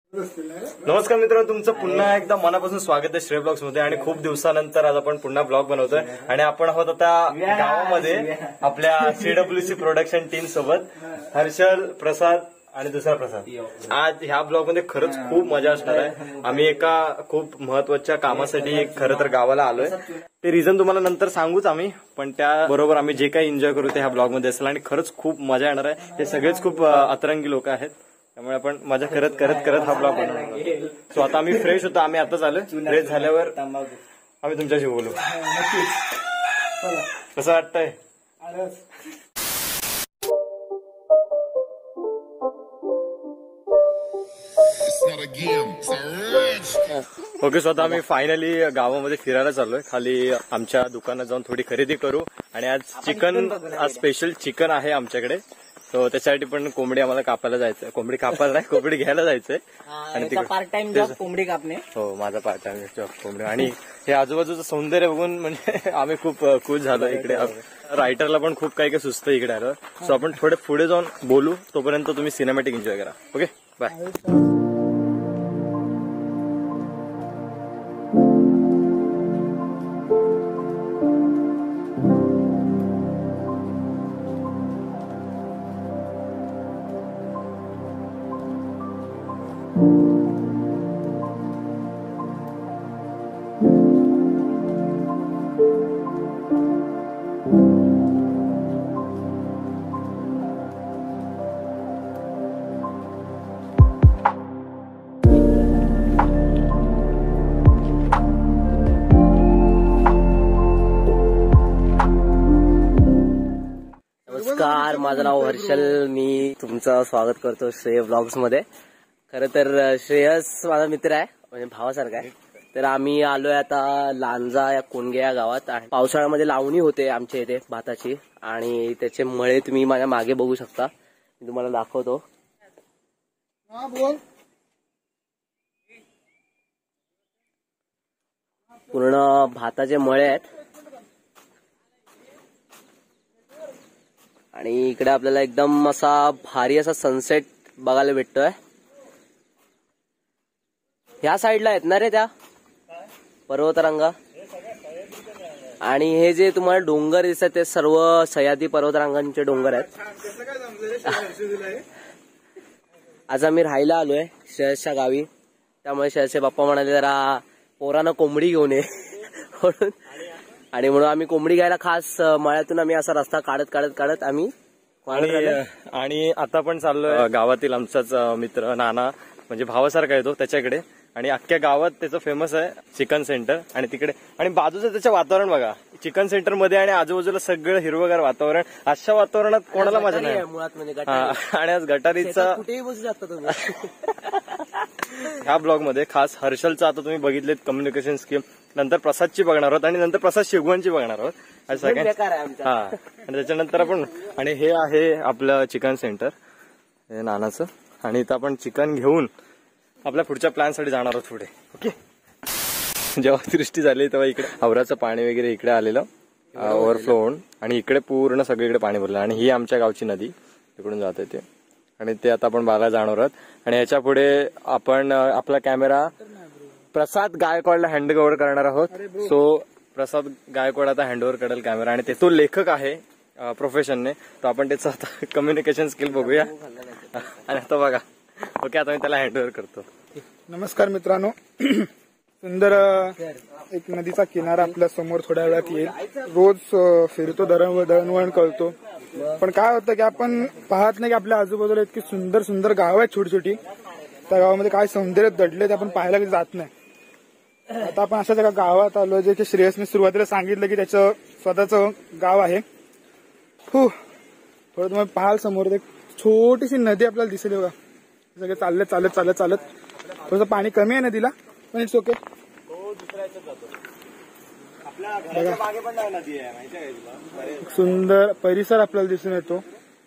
नमस्कार मित्रांनो, तुमचं पुन्हा एकदा मनापासून स्वागत आहे श्रेय ब्लॉग्स मध्ये. आणि खूप दिवसानंतर आज आपण पुन्हा ब्लॉग बनवतोय आणि आपण आहोत आता गावामध्ये आपल्या CWC प्रोडक्शन टीम सोबत. हर्षल, प्रसाद आणि दुसरा प्रसाद. आज ह्या ब्लॉग मध्ये खरंच खूप मजा असणार आहे. आम्ही एका खूप महत्वाच्या कामासाठी खरं तर गावाला आलोय. ते रिझन तुम्हाला नंतर सांगूच आम्ही, पण त्याबरोबर आम्ही जे काही एन्जॉय करू ते ह्या ब्लॉग मध्ये असेल आणि खरंच खूप मजा येणार आहे. हे सगळेच खूप अतरंगी लोक आहेत, त्यामुळे आपण मजा करत करत करत हा ब्लॉग बनवणार. सो आता आम्ही फ्रेश होतो, आम्ही आताच आलो. फ्रेश झाल्यावर आम्ही तुमच्याशी बोलू. कसं वाटतंय? ओके, स्वतः आम्ही फायनली गावामध्ये फिरायला चाललोय. खाली आमच्या दुकानात जाऊन थोडी खरेदी करू. आणि आज स्पेशल चिकन आहे आमच्याकडे. तो त्याच्यासाठी पण कोंबडी आम्हाला कापायला जायचंय. कोंबडी कापायला नाही, कोंबडी घ्यायला जायचंय. आणि पार्ट टाइम जॉब कोंबडी कापणे. हो, माझा पार्ट टाइम जॉब कोंबडी. आणि हे आजूबाजूचं सौंदर्य बघून म्हणजे आम्ही खूप खुश झालो. इकडे रायटरला पण खूप काही सुचतं इकडे आलं. सो आपण थोडे पुढे जाऊन बोलू. तोपर्यंत तुम्ही सिनेमॅटिक एन्जॉय करा. Okay, bye. नमस्कार, माझं नाव हर्षल. मी तुमचं स्वागत करतो श्रेय ब्लॉग्स मध्ये. खरं तर श्रेयस माझा मित्र आहे, म्हणजे भावासारखा आहे. तर आम्ही आलोय आता लांजा या कोणगे या गावात. पावसाळ्यामध्ये लावणी होते आमच्या इथे भाताची, आणि त्याचे मळे तुम्ही माझ्या मागे बघू शकता. मी तुम्हाला दाखवतो. पूर्ण भाताचे मळे आहेत. आणि इकडे आपल्याला एकदम असा भारी असा सनसेट बघायला भेटतोय. ह्या साईडला आहेत ना रे त्या पर्वतरांगा. आणि हे जे तुम्हाला डोंगर दिसतात ते सर्व सह्याद्री पर्वतरांगांचे डोंगर आहेत. आज आम्ही राहायला आलोय श्रेयसच्या गावी. त्यामुळे श्रेयसचे बाप्पा म्हणाले जरा पोरानं कोंबडी घेऊन ये म्हणून. आणि म्हणून आम्ही कोंबडी घ्यायला खास मळ्यातून आम्ही असा रस्ता काढत काढत काढत आम्ही आणि आता पण चाललोय गावातील आमचाच मित्र नाना, म्हणजे भावासारखा येतो त्याच्याकडे. आणि अख्ख्या गावात त्याचं फेमस आहे चिकन सेंटर. आणि तिकडे आणि बाजूचं त्याचं वातावरण बघा, चिकन सेंटर मध्ये आणि आजूबाजूला सगळं हिरवगार वातावरण. अशा वातावरणात कोणाला मजा नाही मुळात. म्हणजे आणि आज गटारीचा कुठेही बसू शकता तुम्ही. ह्या ब्लॉग मध्ये खास हर्षलचं आता तुम्ही बघितलेत कम्युनिकेशन स्किल, नंतर प्रसादची बघणार आहोत आणि नंतर प्रसाद शिगवांची बघणार आहोत. हा, आणि त्याच्यानंतर आपण आणि हे आहे आपलं चिकन सेंटर हे नानाचं. आणि इथं आपण चिकन घेऊन आपल्या पुढच्या प्लॅनसाठी जाणार आहोत पुढे. ओके, जेव्हा दृष्टी झाली तेव्हा इकडे आवराचं पाणी वगैरे इकडे आलेलं ओव्हरफ्लो होऊन, आणि इकडे पूर्ण सगळीकडे पाणी भरलं. आणि ही आमच्या गावची नदी तिकडून जाते ते. आणि ते आता आपण बघायला जाणार आहोत. आणि ह्याच्या पुढे आपण आपला कॅमेरा प्रसाद गायकवाडला हँडओव्हर करणार आहोत. सो प्रसाद गायकवाड आता हँडओव्हर करेल कॅमेरा. आणि ते तो लेखक आहे प्रोफेशनने, तर आपण त्याचं आता कम्युनिकेशन स्किल बघूया. आणि आता बघा. ओके, आता मी त्याला हँडओव्हर करतो. नमस्कार मित्रांनो, सुंदर एक नदीचा किनारा आपल्या समोर थोड्या वेळात येईल. रोज फिरतो, दळणवळण करतो. पण काय होतं की आपण पाहत नाही की आपल्या आजूबाजूला इतकी सुंदर सुंदर गावं आहेत छोटी छोटी. त्या गावामध्ये काय सौंदर्य दडले ते आपण पाहायला कधी जात नाही. आता आपण अशाच एका गावात आलो जे की श्रेयसने सुरुवातीला सांगितलं की त्याचं स्वतःचं गाव आहे. थोडं तुम्हाला पाहाल समोर एक छोटीशी नदी आपल्याला दिसेल बघा. सगळे चालत चालत चालत चालत थोडंसं पाणी कमी आहे नदीला, पण इट्स ओके. सुंदर परिसर आपल्याला दिसून येतो.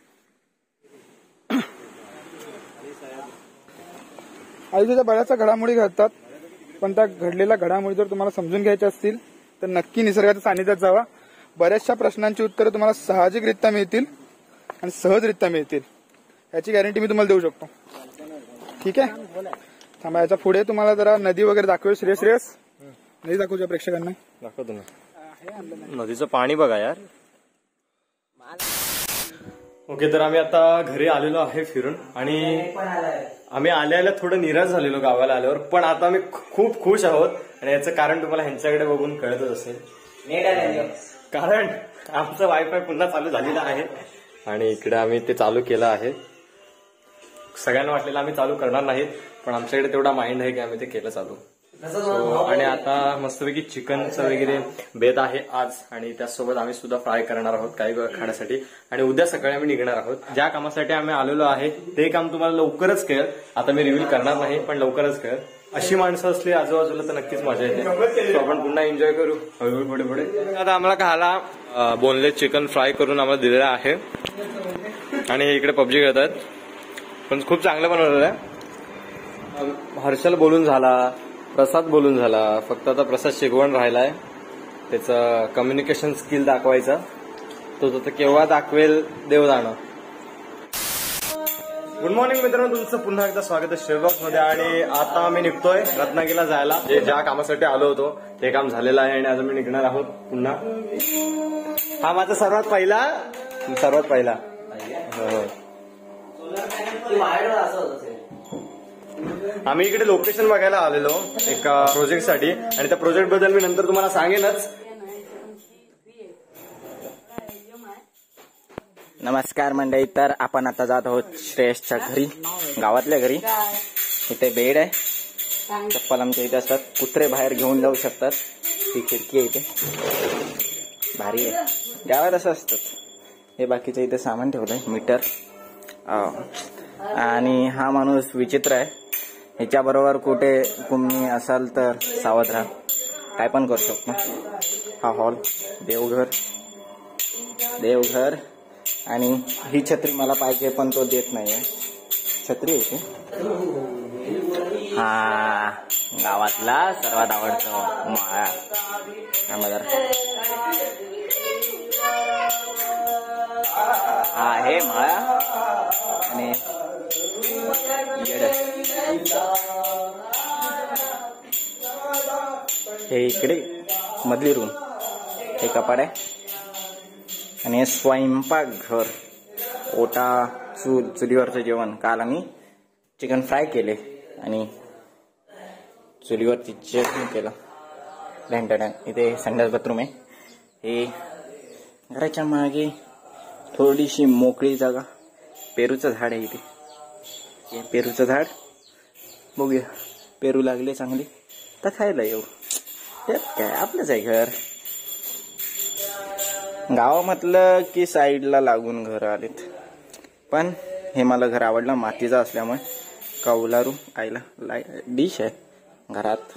आयुष्याच्या बऱ्याचशा घडामोडी घडतात, पण त्या घडलेल्या घडामोडी जर तुम्हाला समजून घ्यायच्या असतील तर नक्की निसर्गाच्या सानिध्यात जावा. बऱ्याचशा प्रश्नांची उत्तरं तुम्हाला साहजिकरित्या मिळतील आणि सहजरित्या मिळतील, याची गॅरंटी मी तुम्हाला देऊ शकतो. ठीक आहे, थांबा, याच्या पुढे तुम्हाला जरा नदी वगैरे दाखवेल. श्रेयस नदी दाखवूया प्रेक्षकांना. दाखवतो ना. नदीचं पाणी बघा यार. ओके, तर आम्ही आता घरी आलेलो आहे फिरून आणि आम्ही आल्या थोडं निराश झालेलो गावाला आल्यावर, पण आता आम्ही खूप खुश आहोत आणि याचं कारण तुम्हाला ह्यांच्याकडे बघून कळतच असेल. कारण आमचं वायफाय पुन्हा चालू झालेलं आहे आणि इकडे आम्ही ते चालू केलं आहे. सगळ्यांना वाटलेलं आम्ही चालू करणार नाहीत, पण आमच्याकडे तेवढा माइंड आहे की आम्ही ते केलं चालू. आणि आता मस्तपैकी चिकनचं वगैरे बेत आहे आज आणि त्यासोबत आम्ही सुद्धा फ्राय करणार आहोत काही खाण्यासाठी. आणि उद्या सकाळी आम्ही निघणार आहोत. ज्या कामासाठी आम्ही आलेलो आहे ते काम तुम्हाला लवकरच कळेल. आता मी रिव्हील करणार नाही, पण लवकरच कळेल. अशी माणसं असली आजूबाजूला तर नक्कीच मजा येते. आपण पुन्हा एन्जॉय करू हळूहळू पुढे पुढे. आता आम्हाला खायला बोनलेस चिकन फ्राय करून आम्हाला दिलेलं आहे आणि हे इकडे पबजी खेळत आहेत, पण खूप चांगलं बनवलेलं आहे. हर्षल बोलून झाला, प्रसाद बोलून झाला, फक्त आता प्रसाद शिकवण राहिलाय. त्याचं कम्युनिकेशन स्किल दाखवायचा, तो केव्हा दाखवेल देव जाणं. गुड मॉर्निंग मित्रांनो, तुमचं पुन्हा एकदा स्वागत आहे शेअरबॉक्स मध्ये. आणि आता आम्ही निघतोय रत्नागिरीला जायला. ज्या कामासाठी आलो होतो ते काम झालेलं आहे आणि आज आम्ही निघणार आहोत पुन्हा. हा माझा सर्वात पहिला हो. आम्ही इकडे लोकेशन बघायला आलेलो एका प्रोजेक्टसाठी आणि त्या प्रोजेक्ट बद्दल मी नंतर तुम्हाला सांगेनच. नमस्कार मंडळी, तर आपण आता जात आहोत श्रेयसच्या घरी, गावातल्या घरी. इथे बेड आहे, चप्पल आमच्या इथे असतात, कुत्रे बाहेर घेऊन जाऊ शकतात. ही खिडकी आहे इथे, भारी आहे. गावात असं असतात. हे बाकीचं इथे सामान ठेवलंय, मीटर. आणि हा माणूस विचित्र आहे. ह्याच्याबरोबर कुठे तुम्ही असाल तर सावध राहा, काय पण करू शकतो. हा हॉल, देवघर. आणि ही छत्री मला पाहिजे पण तो देत नाहीये. छत्री आहे हा गावातला सर्वात आवडतो माळा. हा आहे माळा आणि हे इकडे मधली रूम, हे कपाट आहे. आणि स्वयंपाक घर, ओटा, चुलीवरचं जेवण. काल आम्ही चिकन फ्राय केले आणि चुलीवरती जेवण केलं. लँटर्न. इथे संडास बाथरूम आहे. हे घराच्या मागे थोडीशी मोकळी जागा, पेरूचं झाड आहे इथे. हे पेरूचं झाड बघूया, पेरू लागले चांगले तर खायला येऊ. त्यात काय, आपलंच आहे घर. गावामधलं की साईडला लागून घर आलेत, पण हे मला घर आवडलं मातीचं असल्यामुळे. कौलारू आईला डिश आहे घरात.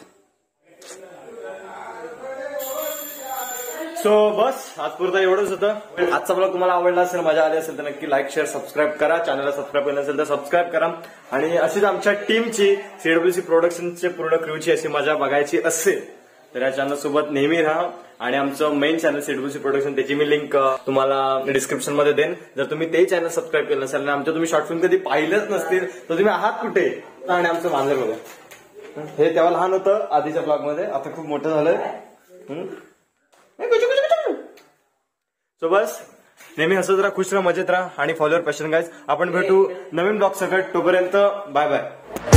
सो बस आजपुरता एवढंच होतं. आजचा ब्लॉग तुम्हाला आवडला असेल, मजा आली असेल तर नक्की लाईक, शेअर, सबस्क्राईब करा. चॅनलला सबस्क्राईब केलं नसेल तर सबस्क्राईब करा. आणि अशीच आमच्या टीमची सीडब्ल्यूसी प्रोडक्शनचे पूर्ण क्रूची अशी मजा बघायची असेल तर या चॅनल सोबत नेहमी राहा. आणि आमचं मेन चॅनल सीडब्ल्यूसी प्रोडक्शन, त्याची मी लिंक तुम्हाला डिस्क्रिप्शन मध्ये देईन. जर तुम्ही ते चॅनल सबस्क्राईब केलं नसेल आणि आमच्या तुम्ही शॉर्ट फिल्म कधी पाहिलंच नसतील तर तुम्ही आहात कुठे. आणि आमचं मांजर बघा, हे तेव्हा लहान होतं आधीच्या ब्लॉग मध्ये, आता खूप मोठं झालंय. सो बस नेहमी हसत राहा, खुश राहा, मजेत राहा आणि फॉलोअर पॅशन गाईज. आपण भेटू नवीन ब्लॉग सकट. तोपर्यंत बाय बाय.